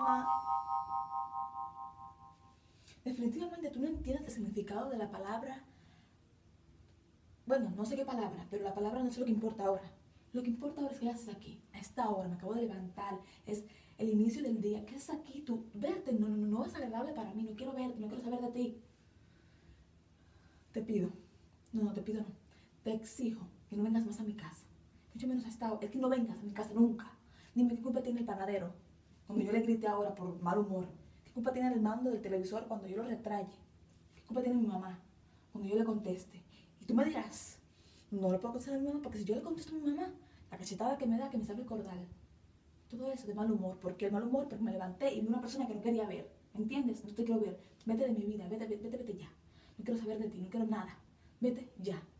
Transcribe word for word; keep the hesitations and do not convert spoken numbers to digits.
mamá. Definitivamente tú no entiendes el significado de la palabra. Bueno, no sé qué palabra, pero la palabra no es lo que importa ahora. Lo que importa ahora es qué haces aquí, a esta hora, me acabo de levantar, es el inicio del día. ¿Qué haces aquí tú? Verte, no, no, no es agradable para mí, no quiero verte, no quiero saber de ti. Te pido, no, no, te pido no, te exijo que no vengas más a mi casa. Mucho menos a esta hora, es que no vengas a mi casa nunca. Dime qué culpa tiene el panadero cuando yo le grité ahora por mal humor. ¿Qué culpa tiene el mando del televisor cuando yo lo retraye? ¿Qué culpa tiene mi mamá cuando yo le conteste? Y tú me dirás, no le puedo contestar a mi mamá porque si yo le contesto a mi mamá, la cachetada que me da, que me sabe acordar. Todo eso de mal humor. ¿Por qué el mal humor? Porque me levanté y vi una persona que no quería ver. ¿Entiendes? No te quiero ver. Vete de mi vida, vete, vete, vete, vete ya. No quiero saber de ti, no quiero nada. Vete ya.